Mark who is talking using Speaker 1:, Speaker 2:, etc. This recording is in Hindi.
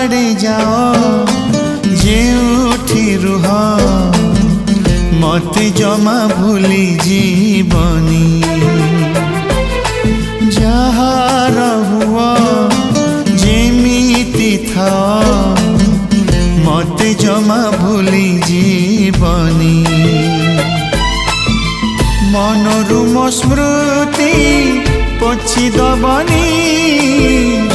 Speaker 1: जुआड़े जाओ जेउठी रुह मते जमा भूली जीवनी जहाँ हुआ जेमिति थाओ मते जमा भूली जीवनी मनरु मो स्मृति पोछि दबनी